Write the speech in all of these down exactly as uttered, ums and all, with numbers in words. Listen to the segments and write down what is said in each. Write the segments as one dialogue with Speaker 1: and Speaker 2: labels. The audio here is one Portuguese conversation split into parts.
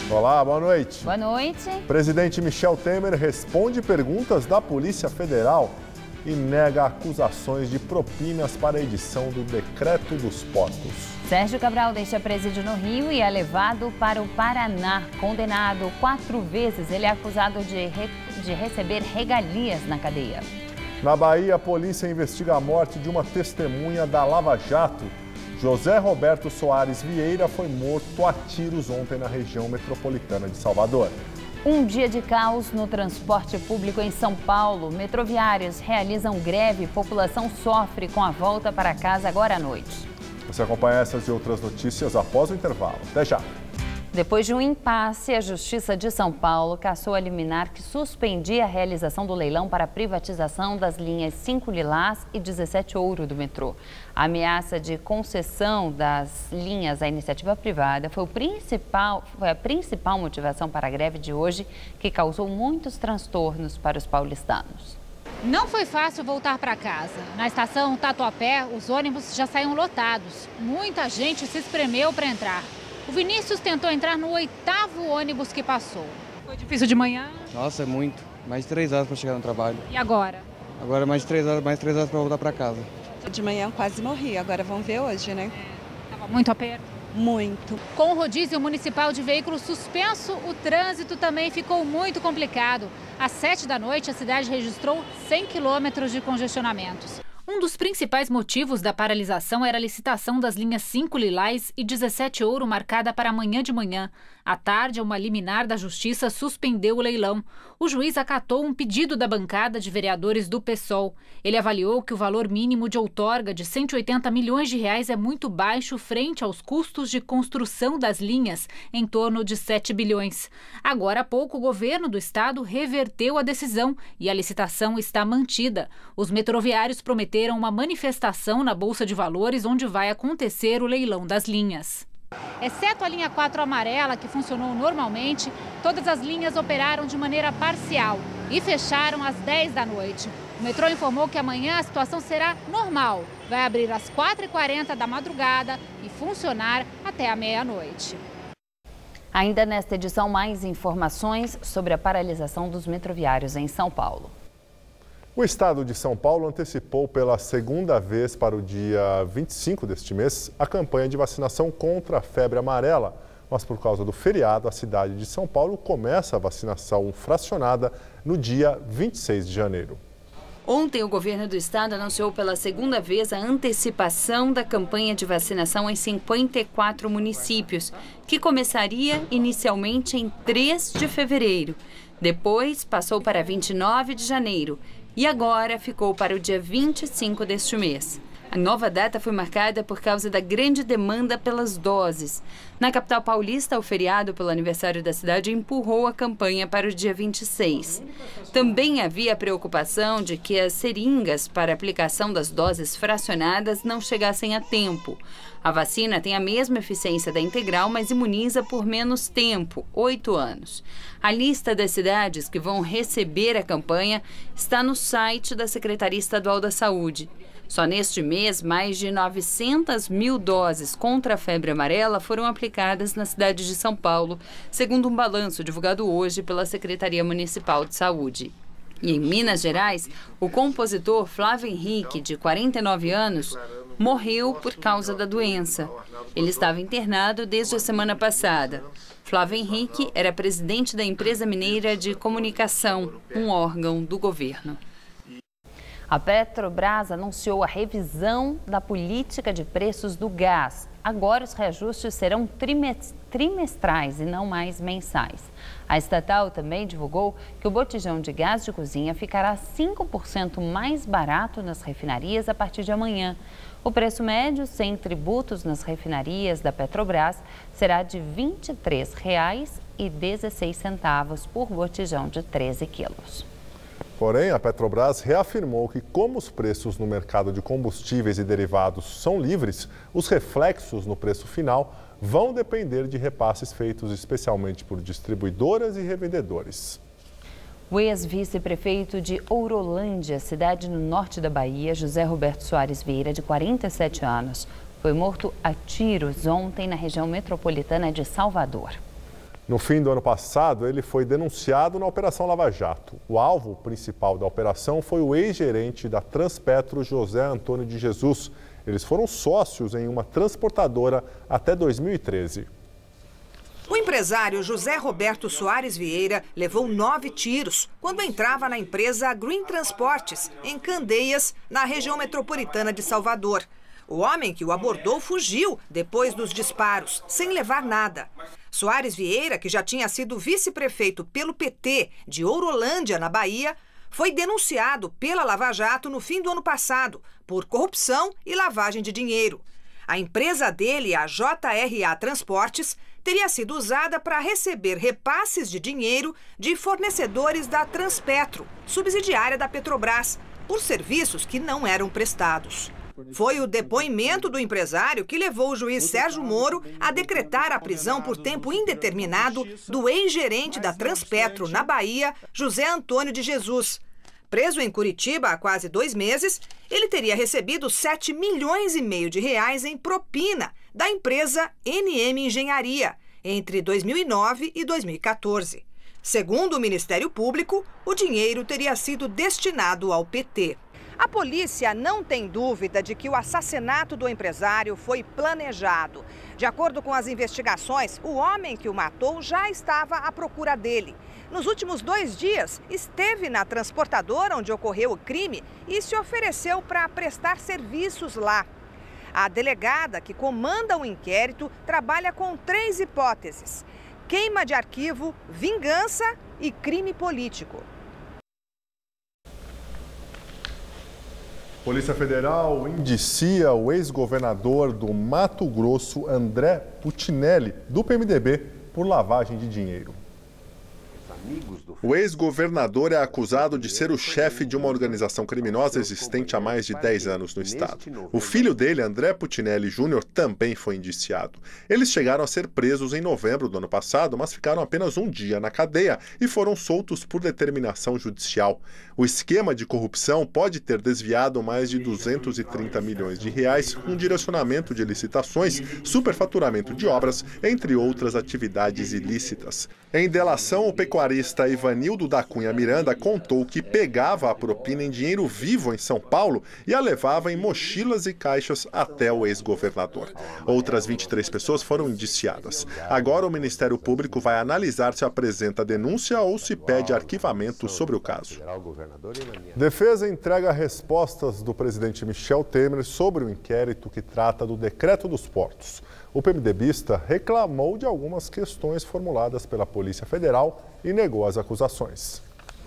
Speaker 1: Olá, boa noite.
Speaker 2: Boa noite.
Speaker 1: Presidente Michel Temer responde perguntas da Polícia Federal e nega acusações de propinas para a edição do Decreto dos Portos.
Speaker 2: Sérgio Cabral deixa presídio no Rio e é levado para o Paraná. Condenado quatro vezes, ele é acusado de, re... de receber regalias na cadeia.
Speaker 1: Na Bahia, a polícia investiga a morte de uma testemunha da Lava Jato. José Roberto Soares Vieira foi morto a tiros ontem na região metropolitana de Salvador.
Speaker 2: Um dia de caos no transporte público em São Paulo. Metroviários realizam greve e população sofre com a volta para casa agora à noite.
Speaker 1: Você acompanha essas e outras notícias após o intervalo. Até já!
Speaker 2: Depois de um impasse, a Justiça de São Paulo cassou a liminar que suspendia a realização do leilão para a privatização das linhas cinco Lilás e dezessete Ouro do metrô. A ameaça de concessão das linhas à iniciativa privada foi, o principal, foi a principal motivação para a greve de hoje, que causou muitos transtornos para os paulistanos.
Speaker 3: Não foi fácil voltar para casa. Na estação Tatuapé, os ônibus já saíam lotados. Muita gente se espremeu para entrar. O Vinícius tentou entrar no oitavo ônibus que passou. Foi difícil de manhã?
Speaker 4: Nossa, é muito. Mais de três horas para chegar no trabalho.
Speaker 3: E agora?
Speaker 4: Agora mais três horas, mais três horas para voltar para casa.
Speaker 5: De manhã quase morri, agora vamos ver hoje, né?
Speaker 3: É, tava muito aperto?
Speaker 5: Muito.
Speaker 3: Com o rodízio municipal de veículos suspenso, o trânsito também ficou muito complicado. Às sete da noite, a cidade registrou cem quilômetros de congestionamentos. Um dos principais motivos da paralisação era a licitação das linhas cinco Lilás e dezessete Ouro marcada para amanhã de manhã. À tarde, uma liminar da Justiça suspendeu o leilão. O juiz acatou um pedido da bancada de vereadores do PSOL. Ele avaliou que o valor mínimo de outorga de cento e oitenta milhões de reais é muito baixo frente aos custos de construção das linhas, em torno de sete bilhões. Agora há pouco, o governo do estado reverteu a decisão e a licitação está mantida. Os metroviários prometeram uma manifestação na Bolsa de Valores, onde vai acontecer o leilão das linhas. Exceto a linha quatro amarela, que funcionou normalmente, todas as linhas operaram de maneira parcial e fecharam às dez da noite. O metrô informou que amanhã a situação será normal. Vai abrir às quatro e quarenta da madrugada e funcionar até a meia-noite.
Speaker 2: Ainda nesta edição, mais informações sobre a paralisação dos metroviários em São Paulo.
Speaker 1: O estado de São Paulo antecipou pela segunda vez para o dia vinte e cinco deste mês a campanha de vacinação contra a febre amarela. Mas por causa do feriado, a cidade de São Paulo começa a vacinação fracionada no dia vinte e seis de janeiro.
Speaker 2: Ontem, o governo do estado anunciou pela segunda vez a antecipação da campanha de vacinação em cinquenta e quatro municípios, que começaria inicialmente em três de fevereiro. Depois, passou para vinte e nove de janeiro. E agora ficou para o dia vinte e cinco deste mês. A nova data foi marcada por causa da grande demanda pelas doses. Na capital paulista, o feriado pelo aniversário da cidade empurrou a campanha para o dia vinte e seis. Também havia a preocupação de que as seringas para aplicação das doses fracionadas não chegassem a tempo. A vacina tem a mesma eficiência da integral, mas imuniza por menos tempo, oito anos. A lista das cidades que vão receber a campanha está no site da Secretaria Estadual da Saúde. Só neste mês, mais de novecentas mil doses contra a febre amarela foram aplicadas na cidade de São Paulo, segundo um balanço divulgado hoje pela Secretaria Municipal de Saúde. E em Minas Gerais, o compositor Flávio Henrique, de quarenta e nove anos, morreu por causa da doença. Ele estava internado desde a semana passada. Flávio Henrique era presidente da empresa mineira de comunicação, um órgão do governo. A Petrobras anunciou a revisão da política de preços do gás. Agora os reajustes serão trimestrais e não mais mensais. A estatal também divulgou que o botijão de gás de cozinha ficará cinco por cento mais barato nas refinarias a partir de amanhã. O preço médio, sem tributos nas refinarias da Petrobras, será de vinte e três reais e dezesseis centavos por botijão de treze quilos.
Speaker 1: Porém, a Petrobras reafirmou que, como os preços no mercado de combustíveis e derivados são livres, os reflexos no preço final vão depender de repasses feitos especialmente por distribuidoras e revendedores.
Speaker 2: O ex-vice-prefeito de Ourolândia, cidade no norte da Bahia, José Roberto Soares Vieira, de quarenta e sete anos, foi morto a tiros ontem na região metropolitana de Salvador.
Speaker 1: No fim do ano passado, ele foi denunciado na Operação Lava Jato. O alvo principal da operação foi o ex-gerente da Transpetro, José Antônio de Jesus. Eles foram sócios em uma transportadora até dois mil e treze.
Speaker 6: O empresário José Roberto Soares Vieira levou nove tiros quando entrava na empresa Green Transportes, em Candeias, na região metropolitana de Salvador. O homem que o abordou fugiu depois dos disparos, sem levar nada. Soares Vieira, que já tinha sido vice-prefeito pelo P T de Ourolândia, na Bahia, foi denunciado pela Lava Jato no fim do ano passado por corrupção e lavagem de dinheiro. A empresa dele, a J R A Transportes, teria sido usada para receber repasses de dinheiro de fornecedores da Transpetro, subsidiária da Petrobras, por serviços que não eram prestados. Foi o depoimento do empresário que levou o juiz Sérgio Moro a decretar a prisão por tempo indeterminado do ex-gerente da Transpetro na Bahia, José Antônio de Jesus. Preso em Curitiba há quase dois meses, ele teria recebido sete milhões e meio de reais em propina da empresa N M Engenharia entre dois mil e nove e dois mil e quatorze. Segundo o Ministério Público, o dinheiro teria sido destinado ao P T. A polícia não tem dúvida de que o assassinato do empresário foi planejado. De acordo com as investigações, o homem que o matou já estava à procura dele. Nos últimos dois dias, esteve na transportadora onde ocorreu o crime e se ofereceu para prestar serviços lá. A delegada que comanda o inquérito trabalha com três hipóteses: queima de arquivo, vingança e crime político.
Speaker 1: Polícia Federal indicia o ex-governador do Mato Grosso, André Putinelli, do P M D B, por lavagem de dinheiro. O ex-governador é acusado de ser o chefe de uma organização criminosa existente há mais de dez anos no estado. O filho dele, André Putinelli Júnior, também foi indiciado. Eles chegaram a ser presos em novembro do ano passado, mas ficaram apenas um dia na cadeia e foram soltos por determinação judicial. O esquema de corrupção pode ter desviado mais de duzentos e trinta milhões de reais com direcionamento de licitações, superfaturamento de obras, entre outras atividades ilícitas. Em delação, o pecuarista Ivanildo da Cunha Miranda contou que pegava a propina em dinheiro vivo em São Paulo e a levava em mochilas e caixas até o ex-governador. Outras vinte e três pessoas foram indiciadas. Agora o Ministério Público vai analisar se apresenta denúncia ou se pede arquivamento sobre o caso. Defesa entrega respostas do presidente Michel Temer sobre o inquérito que trata do decreto dos portos. O PMDBista reclamou de algumas questões formuladas pela Polícia Federal e negou as acusações.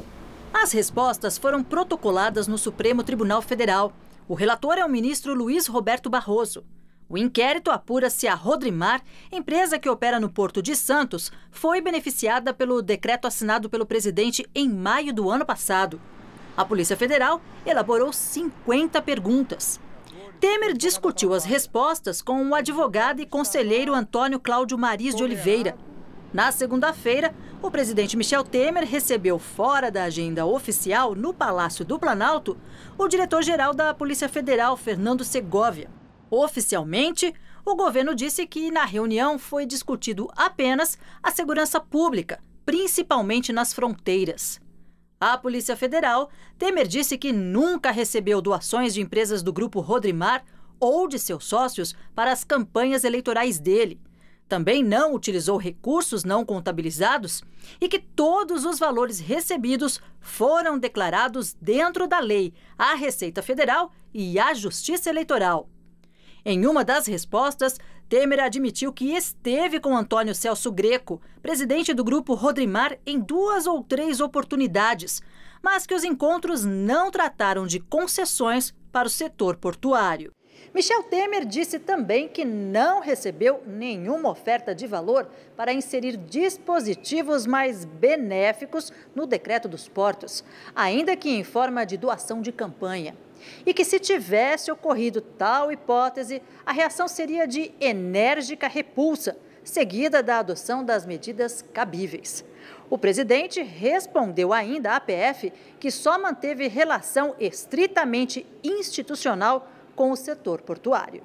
Speaker 7: As respostas foram protocoladas no Supremo Tribunal Federal. O relator é o ministro Luiz Roberto Barroso. O inquérito apura se a Rodrimar, empresa que opera no Porto de Santos, foi beneficiada pelo decreto assinado pelo presidente em maio do ano passado. A Polícia Federal elaborou cinquenta perguntas. Temer discutiu as respostas com o advogado e conselheiro Antônio Cláudio Mariz de Oliveira. Na segunda-feira, o presidente Michel Temer recebeu fora da agenda oficial, no Palácio do Planalto, o diretor-geral da Polícia Federal, Fernando Segovia. Oficialmente, o governo disse que na reunião foi discutido apenas a segurança pública, principalmente nas fronteiras. A Polícia Federal, Temer disse que nunca recebeu doações de empresas do Grupo Rodrimar ou de seus sócios para as campanhas eleitorais dele. Também não utilizou recursos não contabilizados e que todos os valores recebidos foram declarados dentro da lei, à Receita Federal e à Justiça Eleitoral. Em uma das respostas, Temer admitiu que esteve com Antônio Celso Greco, presidente do Grupo Rodrimar, em duas ou três oportunidades, mas que os encontros não trataram de concessões para o setor portuário. Michel Temer disse também que não recebeu nenhuma oferta de valor para inserir dispositivos mais benéficos no decreto dos portos, ainda que em forma de doação de campanha. E que se tivesse ocorrido tal hipótese, a reação seria de enérgica repulsa, seguida da adoção das medidas cabíveis. O presidente respondeu ainda à P F que só manteve relação estritamente institucional com o setor portuário.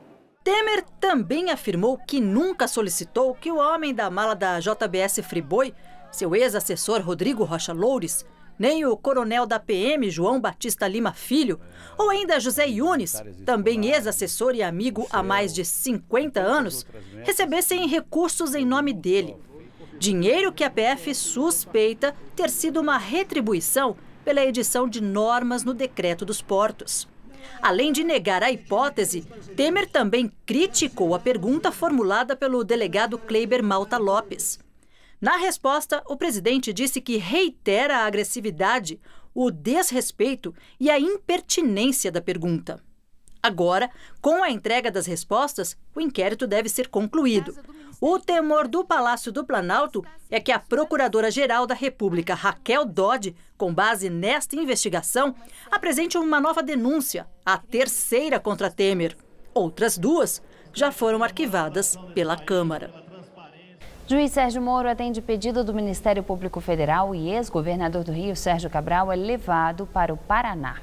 Speaker 7: Temer também afirmou que nunca solicitou que o homem da mala da J B S Friboi, seu ex-assessor Rodrigo Rocha Loures, nem o coronel da P M João Batista Lima Filho, ou ainda José Yunes, também ex-assessor e amigo há mais de cinquenta anos, recebessem recursos em nome dele. Dinheiro que a P F suspeita ter sido uma retribuição pela edição de normas no decreto dos portos. Além de negar a hipótese, Temer também criticou a pergunta formulada pelo delegado Kleiber Malta Lopes. Na resposta, o presidente disse que reitera a agressividade, o desrespeito e a impertinência da pergunta. Agora, com a entrega das respostas, o inquérito deve ser concluído. O temor do Palácio do Planalto é que a Procuradora-Geral da República, Raquel Dodge, com base nesta investigação, apresente uma nova denúncia, a terceira contra Temer. Outras duas já foram arquivadas pela Câmara.
Speaker 2: Juiz Sérgio Moro atende pedido do Ministério Público Federal e ex-governador do Rio, Sérgio Cabral, é levado para o Paraná.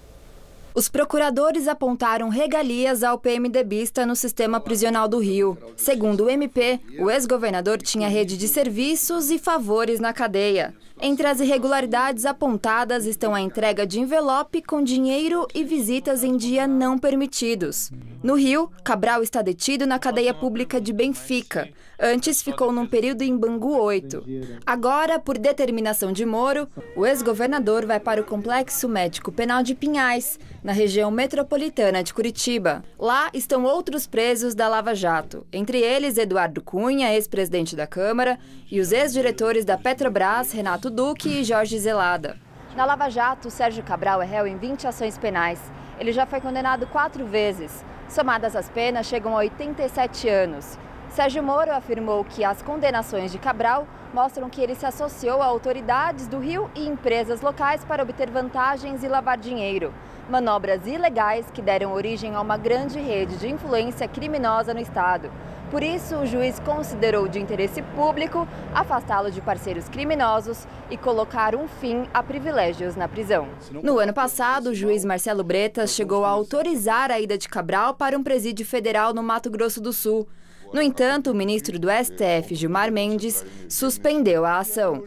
Speaker 8: Os procuradores apontaram regalias ao PMDBista no sistema prisional do Rio. Segundo o M P, o ex-governador tinha rede de serviços e favores na cadeia. Entre as irregularidades apontadas estão a entrega de envelope com dinheiro e visitas em dia não permitidos. No Rio, Cabral está detido na cadeia pública de Benfica. Antes ficou num período em Bangu oito. Agora, por determinação de Moro, o ex-governador vai para o Complexo Médico Penal de Pinhais, na região metropolitana de Curitiba. Lá estão outros presos da Lava Jato, entre eles Eduardo Cunha, ex-presidente da Câmara, e os ex-diretores da Petrobras, Renato Duque e Jorge Zelada. Na Lava Jato, Sérgio Cabral é réu em vinte ações penais. Ele já foi condenado quatro vezes. Somadas as penas, chegam a oitenta e sete anos. Sérgio Moro afirmou que as condenações de Cabral mostram que ele se associou a autoridades do Rio e empresas locais para obter vantagens e lavar dinheiro. Manobras ilegais que deram origem a uma grande rede de influência criminosa no estado. Por isso, o juiz considerou de interesse público afastá-lo de parceiros criminosos e colocar um fim a privilégios na prisão. No ano passado, o juiz Marcelo Bretas chegou a autorizar a ida de Cabral para um presídio federal no Mato Grosso do Sul. No entanto, o ministro do S T F, Gilmar Mendes, suspendeu a ação.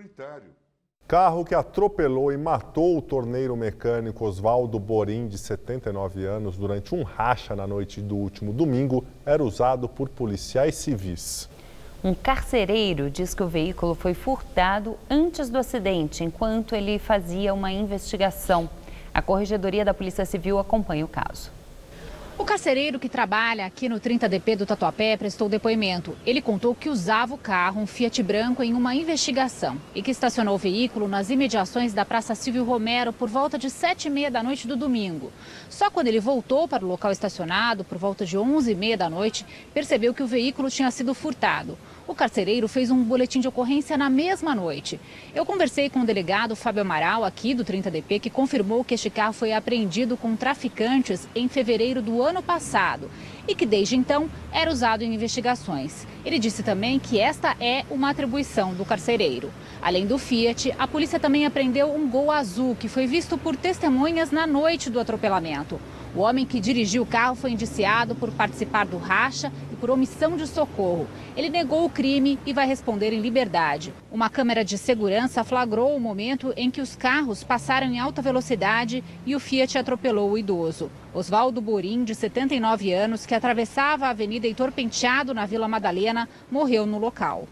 Speaker 1: Carro que atropelou e matou o torneiro mecânico Oswaldo Borim, de setenta e nove anos, durante um racha na noite do último domingo, era usado por policiais civis.
Speaker 2: Um carcereiro diz que o veículo foi furtado antes do acidente, enquanto ele fazia uma investigação. A Corregedoria da Polícia Civil acompanha o caso.
Speaker 3: O carcereiro que trabalha aqui no trinta D P do Tatuapé prestou depoimento. Ele contou que usava o carro, um Fiat branco, em uma investigação e que estacionou o veículo nas imediações da Praça Silvio Romero por volta de sete e meia da noite do domingo. Só quando ele voltou para o local estacionado, por volta de onze e meia da noite, percebeu que o veículo tinha sido furtado. O carcereiro fez um boletim de ocorrência na mesma noite. Eu conversei com o delegado Fábio Amaral, aqui do trinta D P, que confirmou que este carro foi apreendido com traficantes em fevereiro do ano passado e que desde então era usado em investigações. Ele disse também que esta é uma atribuição do carcereiro. Além do Fiat, a polícia também apreendeu um Gol azul que foi visto por testemunhas na noite do atropelamento. O homem que dirigiu o carro foi indiciado por participar do racha e por omissão de socorro. Ele negou o crime e vai responder em liberdade. Uma câmera de segurança flagrou o momento em que os carros passaram em alta velocidade e o Fiat atropelou o idoso. Oswaldo Borim, de setenta e nove anos, que atravessava a Avenida Heitor Penteado, na Vila Madalena, morreu no local.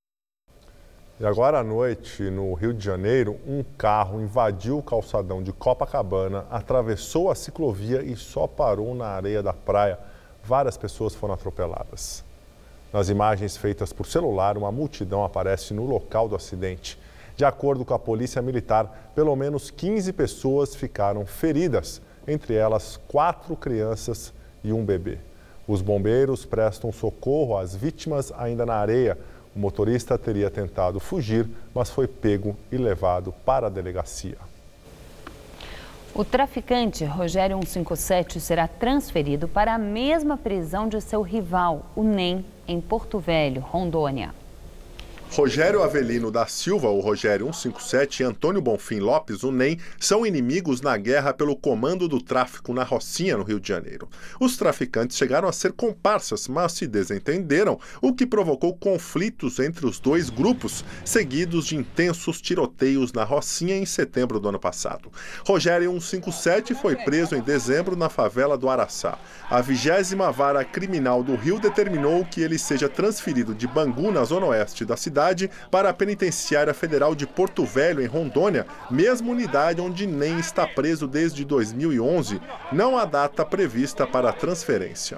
Speaker 1: E agora à noite, no Rio de Janeiro, um carro invadiu o calçadão de Copacabana, atravessou a ciclovia e só parou na areia da praia. Várias pessoas foram atropeladas. Nas imagens feitas por celular, uma multidão aparece no local do acidente. De acordo com a Polícia Militar, pelo menos quinze pessoas ficaram feridas, entre elas quatro crianças e um bebê. Os bombeiros prestam socorro às vítimas ainda na areia. O motorista teria tentado fugir, mas foi pego e levado para a delegacia.
Speaker 2: O traficante Rogério cento e cinquenta e sete será transferido para a mesma prisão de seu rival, o N E M, em Porto Velho, Rondônia.
Speaker 1: Rogério Avelino da Silva, o Rogério cento e cinquenta e sete, e Antônio Bonfim Lopes, o N E M, são inimigos na guerra pelo comando do tráfico na Rocinha, no Rio de Janeiro. Os traficantes chegaram a ser comparsas, mas se desentenderam, o que provocou conflitos entre os dois grupos, seguidos de intensos tiroteios na Rocinha em setembro do ano passado. Rogério cento e cinquenta e sete foi preso em dezembro na favela do Araçá. A vigésima Vara Criminal do Rio determinou que ele seja transferido de Bangu, na zona oeste da cidade, para a Penitenciária Federal de Porto Velho, em Rondônia, mesma unidade onde N E M está preso desde dois mil e onze. Não há data prevista para a transferência.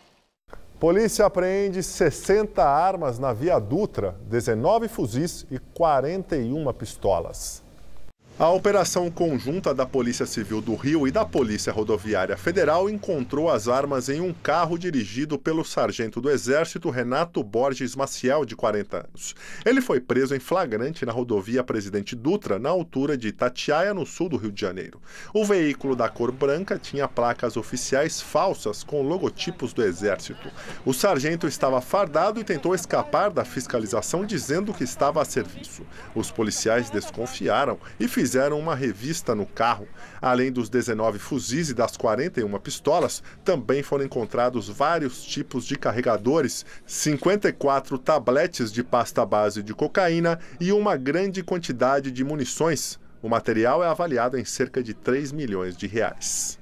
Speaker 1: Polícia apreende sessenta armas na Via Dutra, dezenove fuzis e quarenta e uma pistolas. A operação conjunta da Polícia Civil do Rio e da Polícia Rodoviária Federal encontrou as armas em um carro dirigido pelo sargento do Exército Renato Borges Maciel, de quarenta anos. Ele foi preso em flagrante na rodovia Presidente Dutra, na altura de Itatiaia, no sul do Rio de Janeiro. O veículo da cor branca tinha placas oficiais falsas com logotipos do Exército. O sargento estava fardado e tentou escapar da fiscalização dizendo que estava a serviço. Os policiais desconfiaram e fizeram Fizeram uma revista no carro. Além dos dezenove fuzis e das quarenta e uma pistolas, também foram encontrados vários tipos de carregadores, cinquenta e quatro tabletes de pasta base de cocaína e uma grande quantidade de munições. O material é avaliado em cerca de três milhões de reais.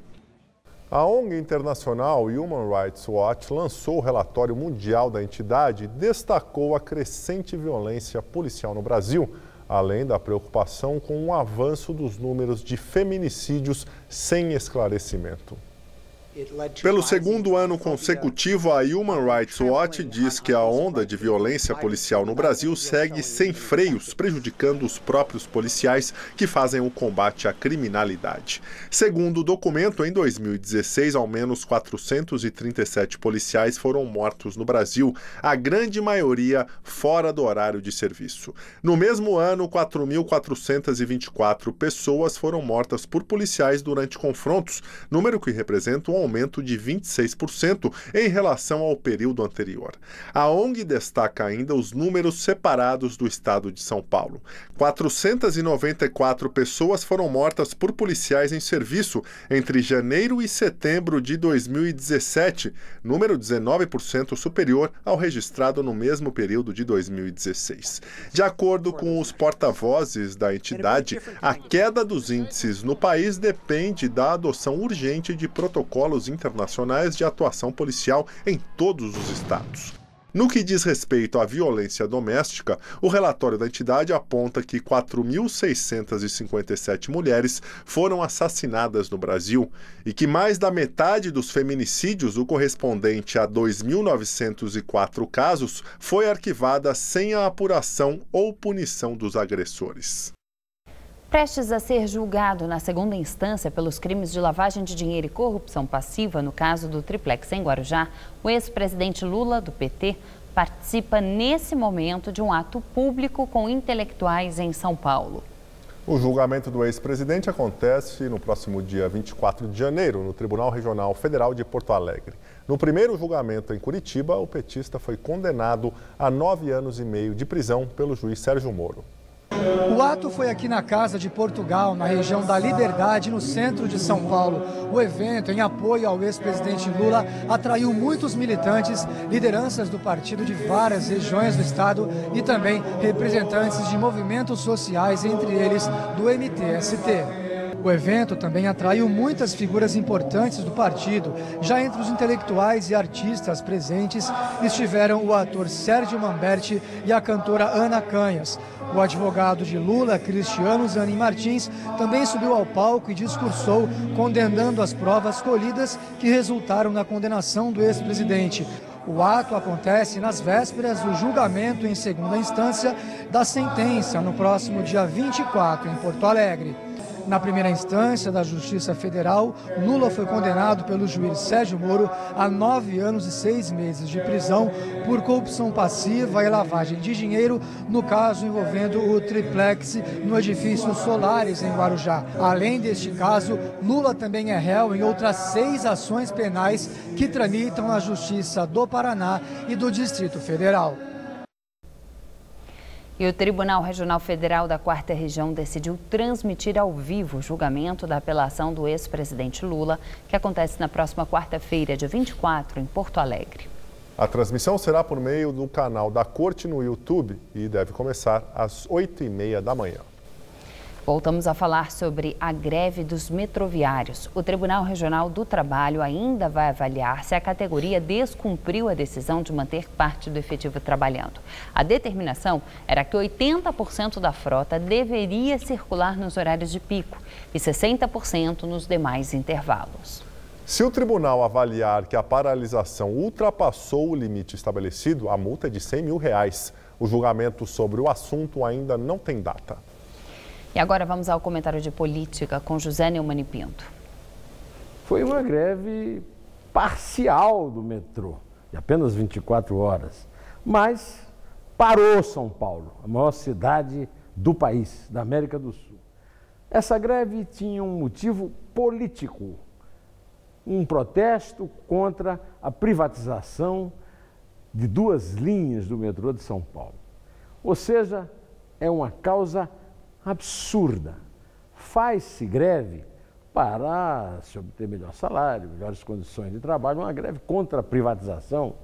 Speaker 1: A O N G internacional Human Rights Watch lançou o relatório mundial da entidade e destacou a crescente violência policial no Brasil, além da preocupação com o avanço dos números de feminicídios sem esclarecimento. Pelo segundo ano consecutivo, a Human Rights Watch diz que a onda de violência policial no Brasil segue sem freios, prejudicando os próprios policiais que fazem o combate à criminalidade. Segundo o documento, em dois mil e dezesseis, ao menos quatrocentos e trinta e sete policiais foram mortos no Brasil, a grande maioria fora do horário de serviço. No mesmo ano, quatro mil quatrocentas e vinte e quatro pessoas foram mortas por policiais durante confrontos, número que representa um aumento de vinte e seis por cento em relação ao período anterior. A O N G destaca ainda os números separados do estado de São Paulo. quatrocentas e noventa e quatro pessoas foram mortas por policiais em serviço entre janeiro e setembro de dois mil e dezessete, número dezenove por cento superior ao registrado no mesmo período de dois mil e dezesseis. De acordo com os porta-vozes da entidade, a queda dos índices no país depende da adoção urgente de protocolos internacionais de atuação policial em todos os estados. No que diz respeito à violência doméstica, o relatório da entidade aponta que quatro mil seiscentas e cinquenta e sete mulheres foram assassinadas no Brasil e que mais da metade dos feminicídios, o correspondente a dois mil novecentos e quatro casos, foi arquivada sem a apuração ou punição dos agressores.
Speaker 2: Prestes a ser julgado na segunda instância pelos crimes de lavagem de dinheiro e corrupção passiva no caso do Triplex em Guarujá, o ex-presidente Lula, do P T, participa nesse momento de um ato público com intelectuais em São Paulo.
Speaker 1: O julgamento do ex-presidente acontece no próximo dia vinte e quatro de janeiro, no Tribunal Regional Federal de Porto Alegre. No primeiro julgamento em Curitiba, o petista foi condenado a nove anos e meio de prisão pelo juiz Sérgio Moro.
Speaker 9: O ato foi aqui na Casa de Portugal, na região da Liberdade, no centro de São Paulo. O evento, em apoio ao ex-presidente Lula, atraiu muitos militantes, lideranças do partido de várias regiões do estado e também representantes de movimentos sociais, entre eles do M T S T. O evento também atraiu muitas figuras importantes do partido. Já entre os intelectuais e artistas presentes estiveram o ator Sérgio Manberti e a cantora Ana Canhas. O advogado de Lula, Cristiano Zanin Martins, também subiu ao palco e discursou, condenando as provas colhidas que resultaram na condenação do ex-presidente. O ato acontece nas vésperas do julgamento em segunda instância da sentença, no próximo dia vinte e quatro, em Porto Alegre. Na primeira instância da Justiça Federal, Lula foi condenado pelo juiz Sérgio Moro a nove anos e seis meses de prisão por corrupção passiva e lavagem de dinheiro, no caso envolvendo o Triplex no edifício Solares, em Guarujá. Além deste caso, Lula também é réu em outras seis ações penais que tramitam na Justiça do Paraná e do Distrito Federal.
Speaker 2: E o Tribunal Regional Federal da Quarta Região decidiu transmitir ao vivo o julgamento da apelação do ex-presidente Lula, que acontece na próxima quarta-feira, dia vinte e quatro, em Porto Alegre.
Speaker 1: A transmissão será por meio do canal da Corte no YouTube e deve começar às oito e meia da manhã.
Speaker 2: Voltamos a falar sobre a greve dos metroviários. O Tribunal Regional do Trabalho ainda vai avaliar se a categoria descumpriu a decisão de manter parte do efetivo trabalhando. A determinação era que oitenta por cento da frota deveria circular nos horários de pico e sessenta por cento nos demais intervalos.
Speaker 1: Se o tribunal avaliar que a paralisação ultrapassou o limite estabelecido, a multa é de cem mil reais. O julgamento sobre o assunto ainda não tem data.
Speaker 2: E agora vamos ao comentário de política com José Neumann Pinto.
Speaker 10: Foi uma greve parcial do metrô, de apenas vinte e quatro horas, mas parou São Paulo, a maior cidade do país, da América do Sul. Essa greve tinha um motivo político, um protesto contra a privatização de duas linhas do metrô de São Paulo. Ou seja, é uma causa absurda. Faz-se greve para se obter melhor salário, melhores condições de trabalho. Uma greve contra a privatização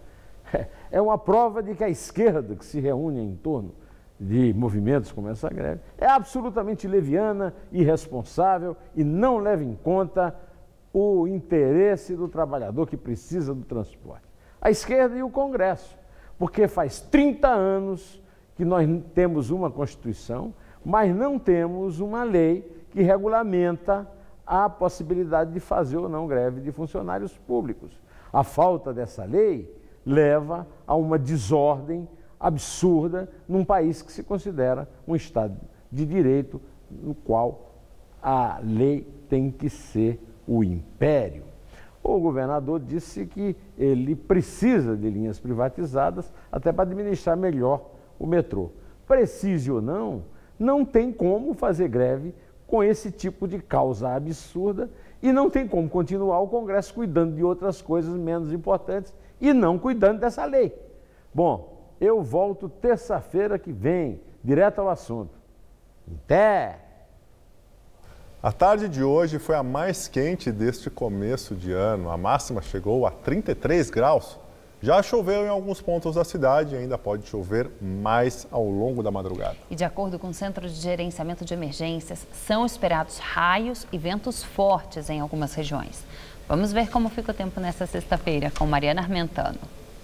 Speaker 10: é uma prova de que a esquerda, que se reúne em torno de movimentos como essa greve, é absolutamente leviana, irresponsável e não leva em conta o interesse do trabalhador que precisa do transporte. A esquerda e o Congresso, porque faz trinta anos que nós temos uma Constituição, mas não temos uma lei que regulamenta a possibilidade de fazer ou não greve de funcionários públicos. A falta dessa lei leva a uma desordem absurda num país que se considera um Estado de Direito, no qual a lei tem que ser o império. O governador disse que ele precisa de linhas privatizadas até para administrar melhor o metrô. Precise ou não, não tem como fazer greve com esse tipo de causa absurda e não tem como continuar o Congresso cuidando de outras coisas menos importantes e não cuidando dessa lei. Bom, eu volto terça-feira que vem, direto ao assunto. Até!
Speaker 1: A tarde de hoje foi a mais quente deste começo de ano. A máxima chegou a trinta e três graus. Já choveu em alguns pontos da cidade e ainda pode chover mais ao longo da madrugada.
Speaker 2: E de acordo com o Centro de Gerenciamento de Emergências, são esperados raios e ventos fortes em algumas regiões. Vamos ver como fica o tempo nesta sexta-feira com Mariana Armentano.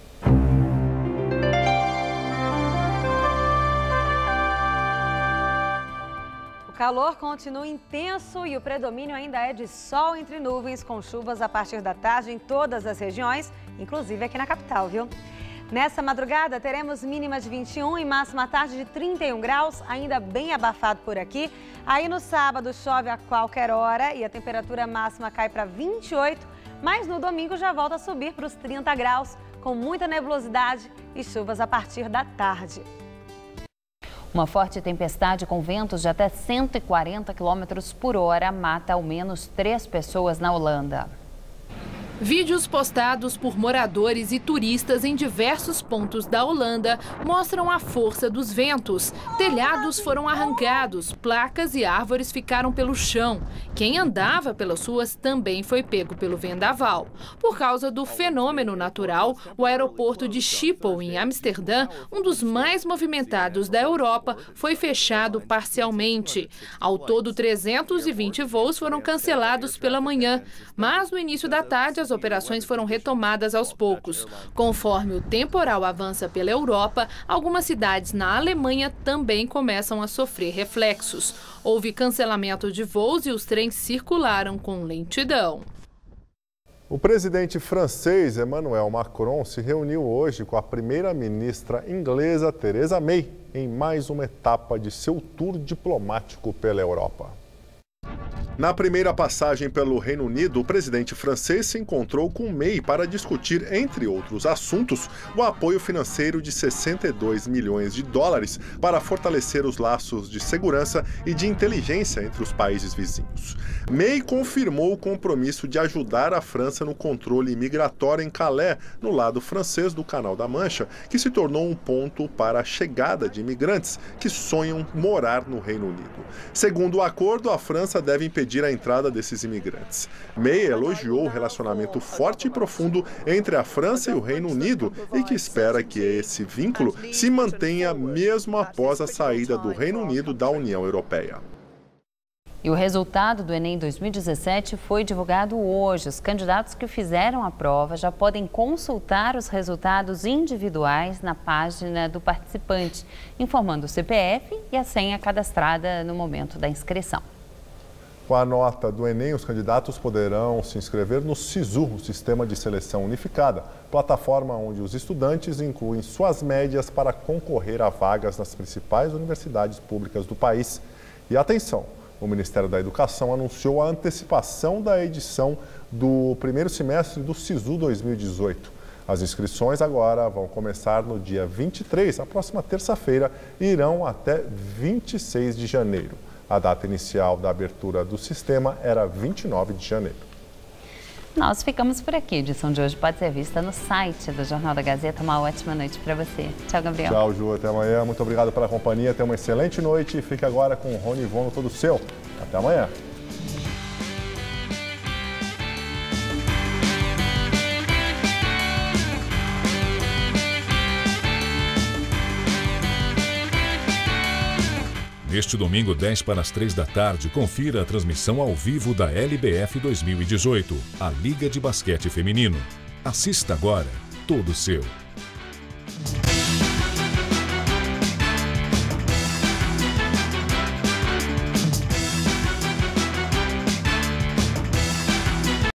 Speaker 11: O calor continua intenso e o predomínio ainda é de sol entre nuvens, com chuvas a partir da tarde em todas as regiões, inclusive aqui na capital, viu? Nessa madrugada teremos mínima de vinte e um e máxima à tarde de trinta e um graus, ainda bem abafado por aqui. Aí no sábado chove a qualquer hora e a temperatura máxima cai para vinte e oito, mas no domingo já volta a subir para os trinta graus, com muita nebulosidade e chuvas a partir da tarde.
Speaker 2: Uma forte tempestade com ventos de até cento e quarenta quilômetros por hora mata ao menos três pessoas na Holanda.
Speaker 12: Vídeos postados por moradores e turistas em diversos pontos da Holanda mostram a força dos ventos. Telhados foram arrancados, placas e árvores ficaram pelo chão. Quem andava pelas ruas também foi pego pelo vendaval. Por causa do fenômeno natural, o aeroporto de Schiphol, em Amsterdã, um dos mais movimentados da Europa, foi fechado parcialmente. Ao todo, trezentos e vinte voos foram cancelados pela manhã, mas no início da tarde as operações foram retomadas aos poucos. Conforme o temporal avança pela Europa, algumas cidades na Alemanha também começam a sofrer reflexos. Houve cancelamento de voos e os trens circularam com lentidão.
Speaker 1: O presidente francês Emmanuel Macron se reuniu hoje com a primeira-ministra inglesa Theresa May em mais uma etapa de seu tour diplomático pela Europa. Na primeira passagem pelo Reino Unido, o presidente francês se encontrou com May para discutir, entre outros assuntos, o apoio financeiro de sessenta e dois milhões de dólares para fortalecer os laços de segurança e de inteligência entre os países vizinhos. May confirmou o compromisso de ajudar a França no controle migratório em Calais, no lado francês do Canal da Mancha, que se tornou um ponto para a chegada de imigrantes que sonham morar no Reino Unido. Segundo o acordo, a França deve impedir a entrada desses imigrantes. May elogiou o relacionamento forte e profundo entre a França e o Reino Unido e que espera que esse vínculo se mantenha mesmo após a saída do Reino Unido da União Europeia.
Speaker 2: E o resultado do Enem dois mil e dezessete foi divulgado hoje. Os candidatos que fizeram a prova já podem consultar os resultados individuais na página do participante, informando o C P F e a senha cadastrada no momento da inscrição.
Speaker 1: Com a nota do Enem, os candidatos poderão se inscrever no SISU, o Sistema de Seleção Unificada, plataforma onde os estudantes incluem suas médias para concorrer a vagas nas principais universidades públicas do país. E atenção, o Ministério da Educação anunciou a antecipação da edição do primeiro semestre do SISU dois mil e dezoito. As inscrições agora vão começar no dia vinte e três, a próxima terça-feira, e irão até vinte e seis de janeiro. A data inicial da abertura do sistema era vinte e nove de janeiro.
Speaker 2: Nós ficamos por aqui. A edição de hoje pode ser vista no site do Jornal da Gazeta. Uma ótima noite para você. Tchau, Gabriel.
Speaker 1: Tchau, Ju. Até amanhã. Muito obrigado pela companhia. Tenha uma excelente noite e fique agora com o Rony Ivon no Todo Seu. Até amanhã.
Speaker 13: Neste domingo, dez para as três da tarde, confira a transmissão ao vivo da L B F dois mil e dezoito, a Liga de Basquete Feminino. Assista agora, Todo Seu.